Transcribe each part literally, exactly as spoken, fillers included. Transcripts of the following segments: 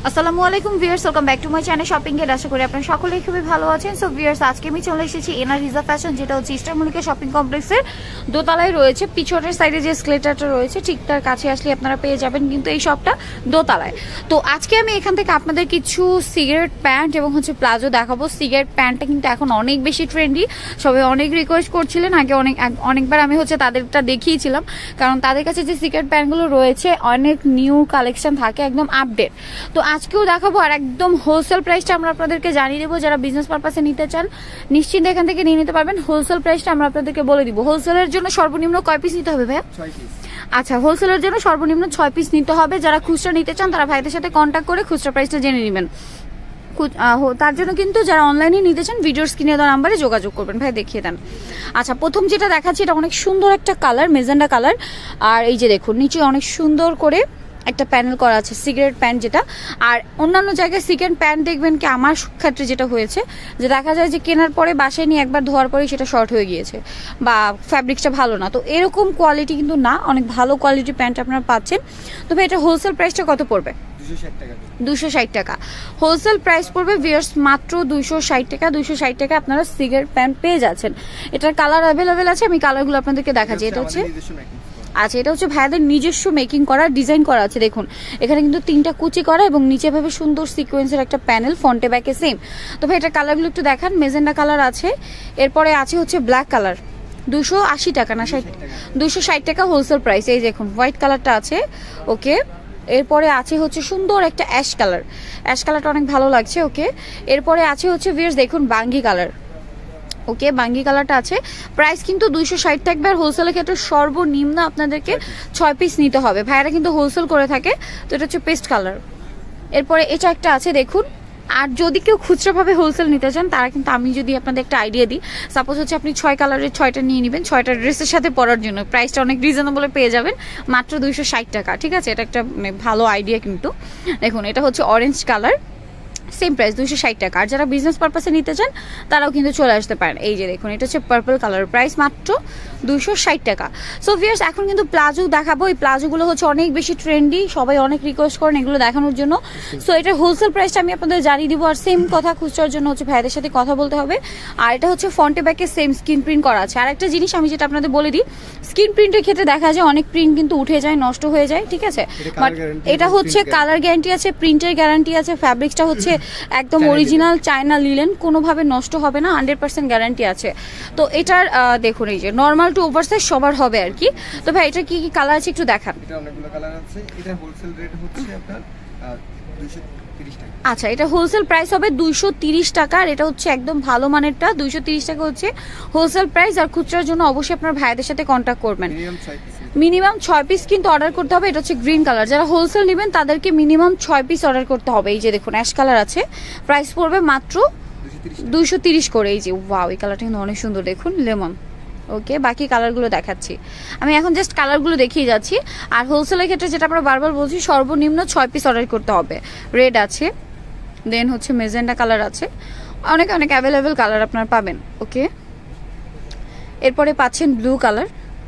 আসসালামু আলাইকুম viewers, welcome back to my channel shopping এর। আশা করি আপনারা সকলেই খুবই ভালো আছেন। সো ভিউয়ার্স, আজকে আমি চলে এসেছি এনার রিজা ফ্যাশন, যেটা হচ্ছে ইস্টার মল্লিকা শপিং কমপ্লেক্সের দোতলায় রয়েছে। পিছনের সাইডে যে স্কেলেটারটা রয়েছে ঠিক তার কাছে আসলে আপনারা পেয়ে যাবেন, কিন্তু এই শপটা দোতলায়। তো আজকে আমি এখান থেকে আপনাদের কিছু সিগারেট প্যান্ট এবং হচ্ছে প্লাজো দেখাবো। সিগারেট প্যান্টটা কিন্তু এখন অনেক বেশি ট্রেন্ডি, সবাই অনেক রিকোয়েস্ট করছিলেন। আগে অনেক অনেকবার আমি হচ্ছে তাদেরটা দেখিয়েছিলাম, কারণ তাদের কাছে যে সিগারেট প্যান্টগুলো রয়েছে অনেক নিউ কালেকশন থাকে, একদম আপডেট। তো আজকেও দেখাবো, আর একদম হোলসেল প্রাইসটা আমরা আপনাদেরকে জানিয়ে দেবো। যারা বিজনেস পারপাসে নিতে চান নিশ্চিন্তে এখান থেকে নিয়ে নিতে পারবেন। হোলসেল প্রাইসটা আমরা আপনাদেরকে বলে দিব। হোলসেলের জন্য সর্বনিম্ন কয় পিস নিতে হবে ভাইয়া? ছয় পিস। আচ্ছা, হোলসেলের জন্য সর্বনিম্ন ছয় পিস নিতে হবে। যারা খুচরা নিতে চান তারা ভাইদের সাথে কন্ট্যাক্ট করে খুচরা প্রাইসটা জেনে নেবেন। তার জন্য কিন্তু যারা অনলাইনে নিতে চান ভিডিওর স্ক্রিনে দেওয়া নাম্বারে যোগাযোগ করবেন। ভাই দেখিয়ে দেন। আচ্ছা, প্রথম যেটা দেখাচ্ছি এটা অনেক সুন্দর একটা কালার, মেজেন্ডা কালার। আর এই যে দেখুন নিচে অনেক সুন্দর করে একটা প্যানেল করা আছে, সিগারেট প্যান্ট যেটা। আর অন্যান্য জায়গায় সিগারেট প্যান্ট দেখবেন কি, আমার ক্ষেত্রে যেটা হয়েছে যে দেখা যায় যে কেনার পরে বাসায় নিয়ে একবার ধোয়ার পরে সেটা শর্ট হয়ে গিয়েছে বা ফ্যাব্রিক্সটা ভালো না। তো এরকম কোয়ালিটি কিন্তু না, অনেক ভালো কোয়ালিটির প্যান্ট আপনারা পাচ্ছেন। তবে এটা হোলসেল প্রাইসটা কত পড়বে? দুশো ষাট টাকা হোলসেল প্রাইস পড়বে ভিউয়ার্স, মাত্র দুইশো ষাট টাকা। দুইশো ষাট টাকা আপনারা সিগারেট প্যান্ট পেয়ে যাচ্ছেন। এটার কালার অ্যাভেলেবেল আছে, আমি কালারগুলো আপনাদেরকে দেখাচ্ছি। এটা হচ্ছে আচ্ছা, এটা হচ্ছে ভাইয়াদের নিজস্ব মেকিং করা, ডিজাইন করা আছে। দেখুন এখানে কিন্তু তিনটা কুচি করা এবং নিচে ভাবে সুন্দর সিকোয়েন্সের একটা প্যানেল, ফ্রন্টে ব্যাকে সেম। তো ভাই এটা কালারগুলো একটু দেখান। মেজেন্ডা কালার আছে, এরপরে আছে হচ্ছে ব্ল্যাক কালার। দুশো আশি টাকা না ষাট, দুশো ষাট টাকা হোলসেল প্রাইস। এই দেখুন হোয়াইট কালারটা আছে, ওকে। এরপরে আছে হচ্ছে সুন্দর একটা অ্যাশ কালার, অ্যাশ কালারটা অনেক ভালো লাগছে, ওকে। এরপরে আছে হচ্ছে ভিউয়ার্স দেখুন বাঙ্গি কালার, ওকে। বাঙ্গি কালারটা আছে, প্রাইস কিন্তু দুইশো ষাট থাকবে। আর হোলসেলের ক্ষেত্রে সর্বনিম্ন আপনাদেরকে ছয় পিস নিতে হবে। ভাইয়ারা কিন্তু হোলসেল করে থাকে। তো এটা হচ্ছে পেস্ট কালার। এরপরে এটা একটা আছে দেখুন। আর যদি কেউ খুচরাভাবে হোলসেল নিতে চান তারা কিন্তু, আমি যদি আপনাদের একটা আইডিয়া দিই, সাপোজ হচ্ছে আপনি ছয় কালারের ছয়টা নিয়ে নেবেন, ছয়টা ড্রেসের সাথে পরার জন্য প্রাইসটা অনেক রিজনেবলে পেয়ে যাবেন, মাত্র দুইশো ষাট টাকা। ঠিক আছে, এটা একটা ভালো আইডিয়া কিন্তু। দেখুন এটা হচ্ছে অরেঞ্জ কালার, সেম প্রাইস দুইশো ষাট টাকা। আর যারা বিজনেস পারপাসে নিতে চান তারাও কিন্তু চলে আসতে পারেন। এই যে দেখুন এটা হচ্ছে পার্পল কালার, প্রাইস মাত্র দুইশো ষাট টাকা। সো ভিউয়ার্স, এখন কিন্তু প্লাজো দেখাবো। এই প্লাজোগুলো হচ্ছে অনেক বেশি ট্রেন্ডি, সবাই অনেক রিকোয়েস্ট করেন এগুলো দেখানোর জন্য। সো এটার হোলসেল প্রাইসটা আমি আপনাদের জানিয়ে দিব। আর সেম কথা, খুচরার জন্য হচ্ছে ভাইদের সাথে কথা বলতে হবে। আর এটা হচ্ছে ফ্রন্টে ব্যাকে সেম স্ক্রিন প্রিন্ট করা আছে। আর একটা জিনিস আমি যেটা আপনাদের বলে দিই, স্ক্রিন প্রিন্টের ক্ষেত্রে দেখা যায় অনেক প্রিন্ট কিন্তু উঠে যায়, নষ্ট হয়ে যায়। ঠিক আছে, বাট এটা হচ্ছে কালার গ্যারান্টি আছে, প্রিন্টের গ্যারান্টি আছে, ফ্যাব্রিক্সটা হচ্ছে একদম অরিজিনাল চায়না লিলেন, কোনোভাবে নষ্ট হবে না, হান্ড্রেড পার্সেন্ট গ্যারান্টি আছে। তো এটার দেখুন এই যে নর্মাল টু ওভার সাইজ সবার হবে আর কি। তো ভাই এটা কি কি কালার আছে একটু দেখান। এটা অনেকগুলো কালার আছে। এটা হোলসেল রেট হচ্ছে আপনার দুইশো তিরিশ টাকা। আচ্ছা, এটা হোলসেল প্রাইস হবে দুইশো তিরিশ টাকা। আর এটা হচ্ছে একদম ভালো মানেরটা, দুইশো তিরিশ টাকা হচ্ছে হোলসেল প্রাইস। আর খুচরার জন্য অবশ্যই আপনার ভাইদের সাথে কন্ট্যাক্ট করবেন। মিনিমাম ছয় পিস কিন্তু অর্ডার করতে হবে। এটা হচ্ছে গ্রিন কালার, যারা হোলসেল নেবেন তাদেরকে মিনিমাম ছয় পিস অর্ডার করতে হবে। এই যে দেখুন অ্যাশ কালার আছে, প্রাইস পড়বে মাত্র দুইশো তিরিশ করে। এই যে ওয়াও, এই কালারটা কিন্তু অনেক সুন্দর, দেখুন লেমন, ওকে। বাকি কালারগুলো দেখাচ্ছি আমি এখন, জাস্ট কালারগুলো দেখিয়ে যাচ্ছি। আর হোলসেলের ক্ষেত্রে যেটা আমরা বারবার বলছি, সর্বনিম্ন ছয় পিস অর্ডার করতে হবে। রেড আছে, দেন হচ্ছে মেজেন্ডা কালার আছে, অনেক অনেক অ্যাভেলেবেল কালার আপনারা পাবেন, ওকে। এরপরে পাচ্ছেন ব্লু কালার,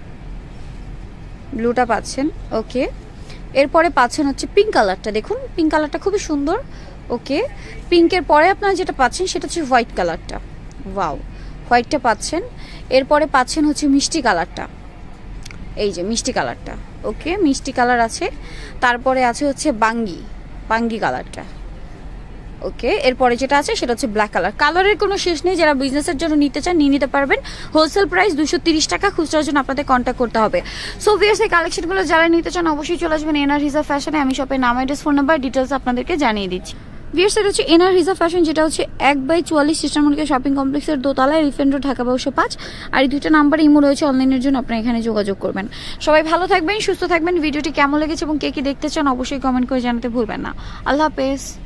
ব্লুটা পাচ্ছেন, ওকে। এরপরে পাচ্ছেন হচ্ছে পিঙ্ক কালারটা, দেখুন পিঙ্ক কালারটা খুবই সুন্দর, ওকে। পিঙ্কের পরে আপনারা যেটা পাচ্ছেন সেটা হচ্ছে হোয়াইট কালারটা, ওয়াও, হোয়াইটটা পাচ্ছেন। এরপরে পাচ্ছেন হচ্ছে মিষ্টি কালারটা, এই যে মিষ্টি কালারটা, ওকে, মিষ্টি কালার আছে। তারপরে আছে হচ্ছে বাঙ্গি, বাঙ্গি কালারটা, ওকে। এরপরে যেটা আছে সেটা হচ্ছে ব্ল্যাক কালার। কালারের কোনো শেষ নেই, যারা বিজনেসের জন্য নিতে চান নিয়ে নিতে পারবেন। হোলসেল প্রাইস দুশো তিরিশ টাকা, খুচরার জন্য আপনাদের কন্ট্যাক্ট করতে হবে। সো ভিউয়ার্স, এই কালেকশনগুলো যারা নিতে চান অবশ্যই চলে আসবেন এনার রিজা ফ্যাশনে। আমি শপের নাম, অ্যাড্রেস, ফোন নাম্বার, ডিটেলস আপনাদেরকে জানিয়ে দিচ্ছি। ভিউয়ার্স, এটা হচ্ছে এনার রিজা ফ্যাশন, যেটা হচ্ছে এক বাই চুয়াল্লিশ ইস্টার মল্লিকা শপিং কমপ্লেক্সের দোতলায়, এলিফ্যান্ট রোড, ঢাকা বারোশো পাঁচ। আর এই দুইটা নাম্বার ইমো রয়েছে অনলাইনের জন্য, আপনারা এখানে যোগাযোগ করবেন। সবাই ভালো থাকবেন, সুস্থ থাকবেন। ভিডিওটি কেমন লেগেছে এবং কে কি দেখতে চান অবশ্যই কমেন্ট করে জানাতে ভুলবেন না। আল্লাহ হাফেজ।